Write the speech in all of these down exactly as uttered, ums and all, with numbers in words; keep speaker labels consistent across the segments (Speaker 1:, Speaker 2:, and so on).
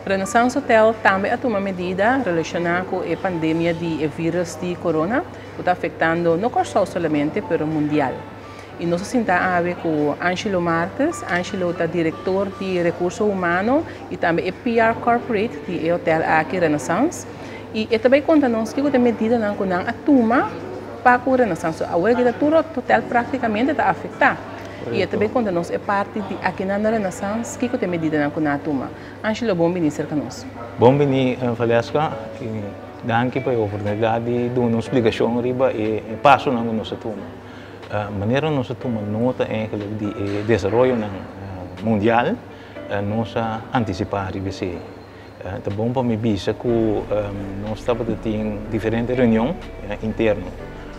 Speaker 1: Renaissance Hotel também toma medida relacionada com a pandemia de vírus de corona, que está afetando não só somente, mas mundial. E nós sentamos a ver com Angelo Marques, Angelo é diretor de recursos humanos e também é P R Corporate do Hotel aqui Renaissance. E ele também conta-nos que a medida não a toma para o Renaissance. Agora que todo o hotel praticamente está afetado. E também conta-nos é parte de aqui na Renaissance que a medida não a toma. Angelo, bom vir ser conosco.
Speaker 2: Bom vir, Valesca. Danke pela oportunidade de dar uma explicação riba e passo na nossa turma. A maneira nós toma nota é que o desenvolvimento mundial nós antecipar e ver. É bom para me dizer que nós estamos tendo diferentes reuniões internas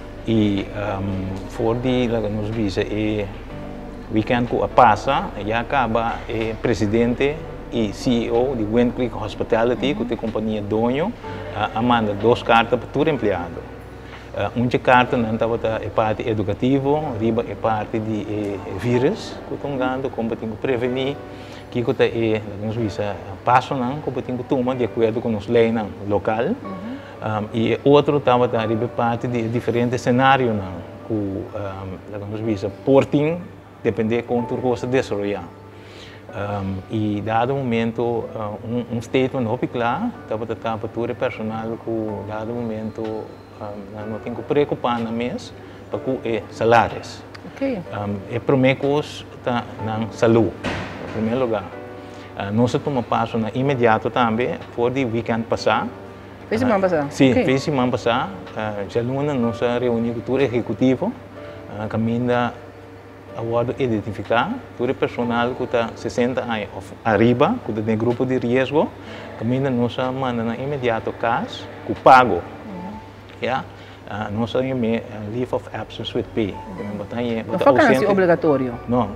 Speaker 2: e for de lá nos dizer é weekend que passa já acaba é presidente e C E O de Wind Creek Hospitality que é a companhia dono a manda duas cartas para todo empregado. Uh, uma carta não estava é parte educativa, riba é parte de é, vírus que estão dando, como tem que prevenir, que que é nos visa passo não, como tem que tomar de acordo com os leis não local, uhum. um, e outro estava a riba parte de diferentes cenários não, que um, nos visa porting depende com tudo coisa desenvolver. Um, e dado momento uh, um, um statement hopi claro, estava a estar para todo o personal que dado momento um, não tem que preocupar na mês para que é salários.
Speaker 1: Okay.
Speaker 2: Um, é primeiro coisa está na saúde, em primeiro lugar. Uh, nós tomamos passo na imediato também, por o weekend passado.
Speaker 1: Fez semana passada?
Speaker 2: Sim,
Speaker 1: okay.
Speaker 2: fez semana passada. Uh, já luna nós reunimos com o executivo, uh, caminha agora identificar todo o personal que está sessenta anos arriba, que tem grupo de risco, caminha nós manda na imediato caso, que pago. Mm-hmm. Yeah? Uh, nós temos uh, leave of absence with pay.
Speaker 1: Mm-hmm. Não foi ausente obrigatório?
Speaker 2: Não,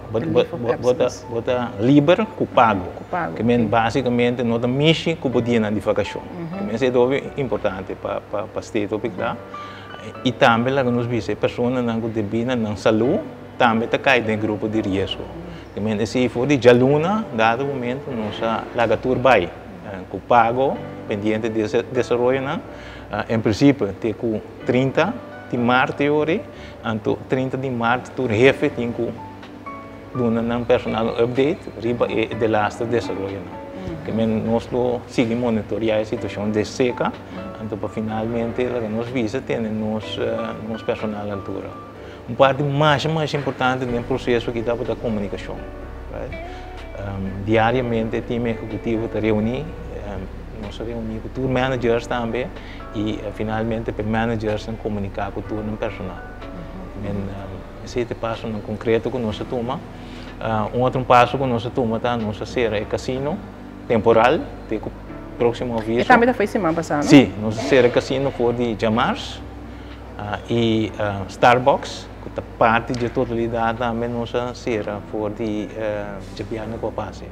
Speaker 2: bota livre com pago. Que okay. Basicamente nós temos que poder na vacação. Que é importante para para para state opicar. E também lá nos visa pessoas não que debina na saúde também está caindo em grupo de risco. Que se for de jaluna, dado momento nós laga turbai, com pago pendiente de desenvolvimento. Em princípio, tem com trinta de março teoria, então trinta de março tu jefe tem com dona um personal update, riba é de last desenvolvimento. Que nós lo seguimos monitorear a situação de seca, então para finalmente nós visa ter nos nos personal altura. Uma parte mais mais importante no processo que está da comunicação. Right? Um, diariamente o time executivo está reunir, um, nós reunimos com os managers também e uh, finalmente os managers comunicar com todo o personal. Uh-huh. um, esse é o passo no concreto que nós tomamos. Uh, um outro passo que nós tomamos tá nossa ser é casino temporal, tem o próximo aviso.
Speaker 1: E também foi semana passada, não?
Speaker 2: Sim, nossa ser casino foi de jamarço uh, e uh, Starbucks. A parte de totalidade também nossa será for de Jabiana com a passe.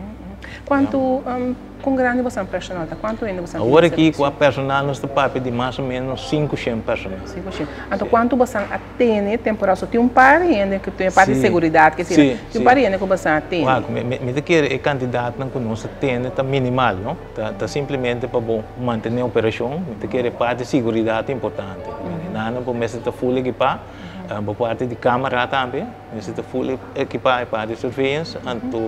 Speaker 1: Quanto um, com grande você personal, tá? Quanto ainda você?
Speaker 2: Agora aqui com a personal nós estamos de mais ou menos quinhentos pessoas.
Speaker 1: quinhentos. Então quanto você atende temporal? Só tem um par ainda que tem a parte de segurança que
Speaker 2: sim,
Speaker 1: tem um par ainda que você atende.
Speaker 2: Claro, me me que a candidato não que nós atende tá minimal, não? Tá, tá simplesmente para bom manter a operação, me que a parte de segurança importante. Não não pode estar full equipado. Boa parte de câmara também, necessita full equipar para de surveillance, então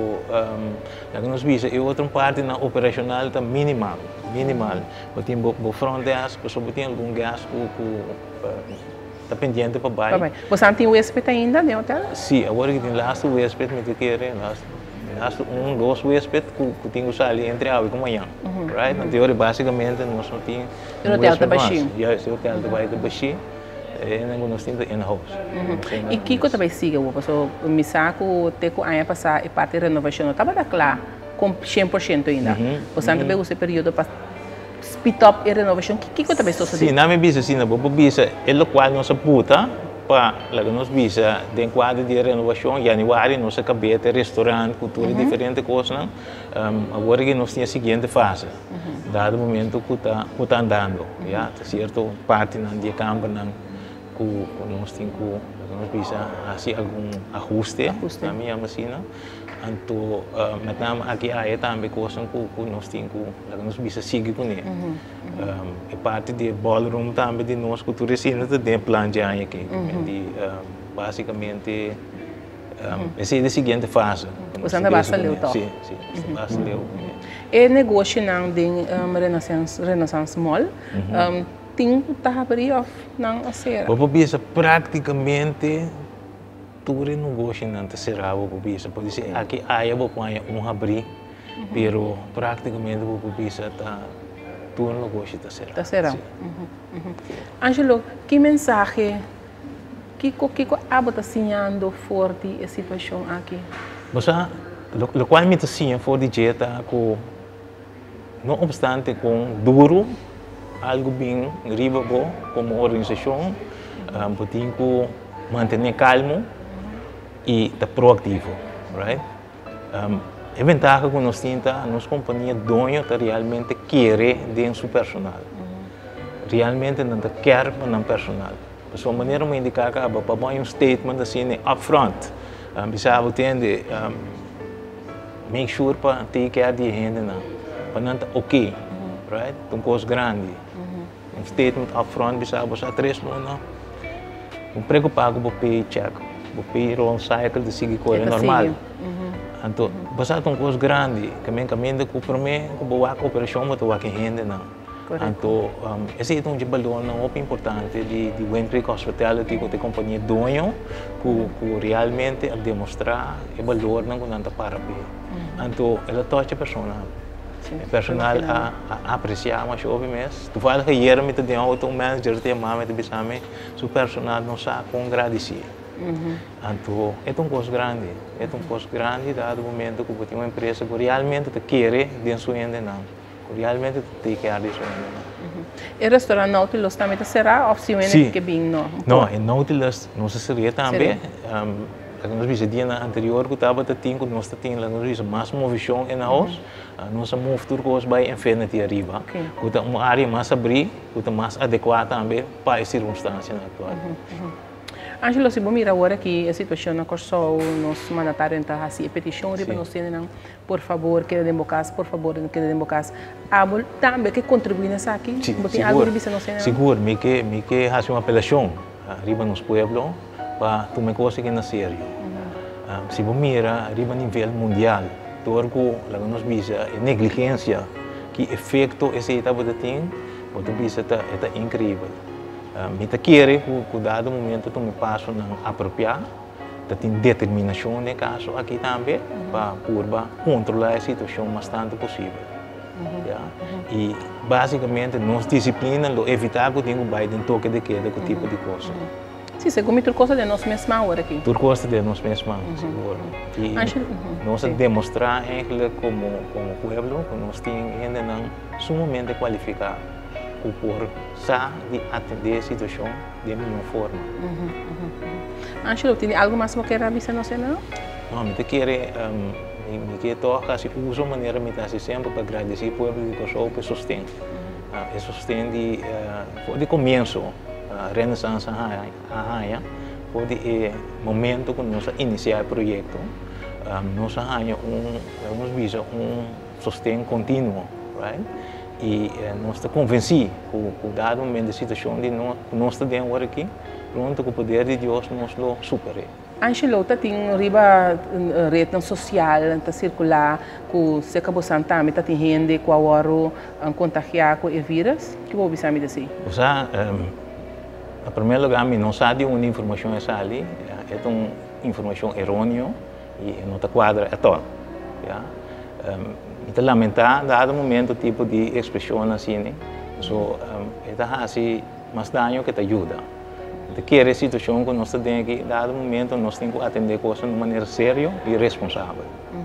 Speaker 2: um, nós visa e outra parte na operacional está minimal, minimal. Porque tem bo front desk, pessoa tem algum gasto que está pendente para baixo.
Speaker 1: Você tem o hóspede ainda no hotel?
Speaker 2: Sim, agora que tem last o hóspede me quer last last um dois hóspede que tem que sair entre a e manhã, right? Na teoria basicamente nós não tem.
Speaker 1: O hotel está baixinho.
Speaker 2: Já o hotel está baixinho. É nós temos in-house.
Speaker 1: E que coisa vai seguir? O pessoal me saco ter que aí passar a parte de renovação estava da claro com cem por cento ainda. Você também usa período para speed up a renovação. Que que coisa vai ser?
Speaker 2: Sim, na minha bisa sim, na boa bisa é o qual nós puta para lá nós bisa de quadro de renovação januário nós acabei de restaurante cultura diferente coisas não. Agora que nós temos a seguinte fase. Dado o momento que está que está andando, já certo parte na dia câmara não que nós temos que bisa fazer algum ajuste,
Speaker 1: ajuste.
Speaker 2: na minha máquina. Então, uh, met name aqui aí também coisas que nós temos que nós bisa seguir com ele.
Speaker 1: Uhum.
Speaker 2: Um, e parte de ballroom também de nós que tu ensina tem plano de aí aqui.
Speaker 1: Uhum.
Speaker 2: De, um, basicamente, um, essa é a seguinte fase.
Speaker 1: Você anda bastante leu,
Speaker 2: sim, sim,
Speaker 1: uhum.
Speaker 2: bastante leu.
Speaker 1: E negócio não de um, Renaissance Renaissance Mall, uhum. um, tem que estar abrir off não a ser.
Speaker 2: Vou bisa praticamente todo negócio não está cerrado, vou bisa pode ser aqui aí vou pôr um abrir, uhum. pero praticamente vou bisa tá todo negócio está cerrado.
Speaker 1: Está cerrado. Uhum. Uhum. Angelo, que mensagem que que que abo está sinhando forte a situação aqui?
Speaker 2: Você, o qual me está sinhando forte dieta com não obstante com duro algo bem riba bom como organização, um, podemos manter calmo e estar proativo, right? Um, a vantagem que nós temos, nossa companhia dono tá realmente quer de seu personal, realmente não quer para o personal. De sua maneira me indicar que para um statement assim upfront, um, bisa entende, um, make sure para take care de gente não, para não ok, right? Um coisa grande. Um statement upfront bisa você três não um preocupado com o paycheck o payroll cycle de seguir coisa normal então você tem um coisa grande também caminho que para mim que boa cooperação mas tu aqui rende não então esse é um de balão não é importante de de Wentry Hospitality que a companhia dono que que realmente a demonstrar o valor não quando anda para bem então ela toca a pessoa o personal a, a apreciar mas obviamente tu fala que hier met de auto manager te mama te bisame su personal não sabe com agradecer então é um coisa grande é um coisa grande dado o momento que você uma empresa que realmente te quer dentro sua ende não realmente te quer disso
Speaker 1: o restaurante Nautilus também será opção que bem não
Speaker 2: não é Nautilus não se seria também nós vimos dia anterior que estava tendo nós temos nós vimos mais movimento em nós nós move tudo coisa by Infinity arriba que é uma área mais abrir que é mais adequada também para as circunstâncias atuais.
Speaker 1: Angelo, se você mira agora que a situação na Corsol, nós mandatários então assim a petição riba nós temos por favor que de casa, por favor que de casa, abo também que contribui nessa aqui, tem algo riba nós temos.
Speaker 2: Seguro, me que me que faz uma apelação riba nos pueblo para tomar coisa que na sério. Se você mira riba nível mundial torco la nos bisa negligência que efeito esse etapa de tem pode bisa tá é incrível me tá querer que dado momento tu me passo não apropriar tá tem determinação no caso aqui também para curva controlar a situação bastante possível e basicamente nos disciplina lo evitar que tenha vai de toque de queda que tipo de coisa.
Speaker 1: Sim, você come tudo coisa de nós mesmos agora aqui.
Speaker 2: Tudo coisa de nós mesmos, seguro. E nós demonstrar ele como como pueblo que nós temos ainda não sumamente qualificado por sa de atender a situação de melhor forma.
Speaker 1: Angelo, tem algo mais que quer avisar nós não?
Speaker 2: Não, me quer me quer tocar se usa maneira me tá sempre para agradecer o pueblo de Kosovo por sustento. É sustento de de começo Renaissance Ahaya pode é momento que nós iniciar o projeto nós Ahaya um vamos visa um sustento contínuo, right? E nós está convencido que dado momento de situação de nós nós está dentro aqui pronto com o poder de Deus nós lo superar.
Speaker 1: Angelo, tá tem riba rede social, tá circular que se acabou santa, me tá tem gente que agora contagiar com o vírus, que vou avisar me dizer.
Speaker 2: Você em primeiro lugar, não sabe uma informação essa ali, é uma informação errônea e não está quadra é todo. Então, lamentar, dado momento tipo de expressão assim, né? So, é assim, mais dano que te ajuda. Então, que é a situação que nós temos aqui, dado momento, nós temos que atender coisas de maneira séria e responsável.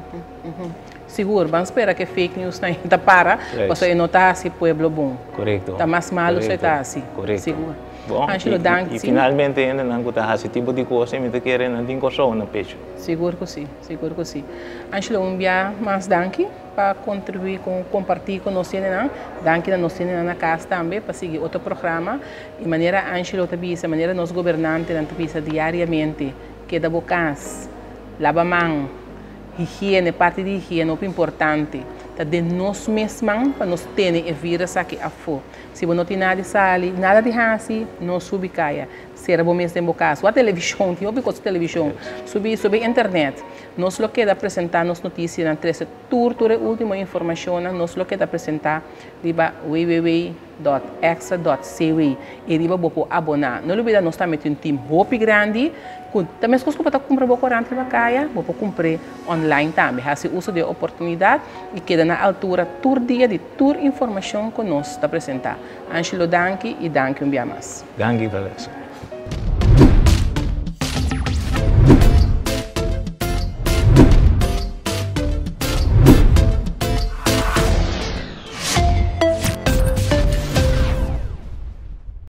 Speaker 1: Seguro, vamos esperar que fake news não está para, você não está assim, pueblo bom.
Speaker 2: Correto.
Speaker 1: Está mais malo, você está assim.
Speaker 2: Correto.
Speaker 1: Seguro.
Speaker 2: Bom,
Speaker 1: Angelo,
Speaker 2: e,
Speaker 1: danke.
Speaker 2: e, e finalmente ainda não está esse tipo de coisa, me querem não tem coisa na pecho.
Speaker 1: Seguro que sim, seguro que sim. Angelo, um dia mais danke para contribuir com compartilhar com nós né? Danke a nós na casa também para seguir outro programa e maneira Angelo também, a maneira nós governantes também diariamente que da bocas, lava mão, higiene, parte de higiene é importante. Tá de nós mesmos para nós ter o vírus aqui a fora. Se você não tem nada de sali, nada de hasi, não subi caia. Será bom mesmo em boca. Sua televisão, tem ouvido com a televisão, subir sobre a internet. Nós lo que apresentar nas notícias na treze tour, toda última informação, nós lo que apresentar riba w w w ponto exa ponto c w e riba bopo abonar. Não olvida nós também tem um time hope grande. Também se você para comprar boco rante bacaia, bopo comprar online também. Assim uso de oportunidade e queda na altura tour dia de tour informação que nós apresentar. Angelo, danke e danke um dia mais.
Speaker 2: Danke, Valesca.